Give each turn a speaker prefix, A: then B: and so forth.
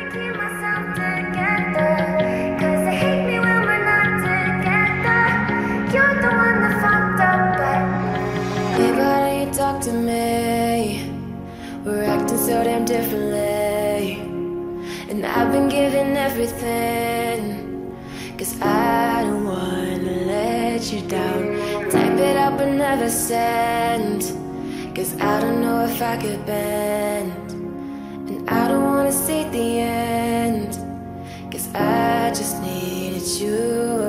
A: keep myself together, 'cause they hate me when we're not together. You're the one that fucked up, but hey, why don't you talk to me? We're acting so damn differently, and I've been giving everything, 'cause I don't wanna let you down. Type it up but never send, 'cause I don't know if I could bend. And I don't wanna see the end, 'cause I just needed you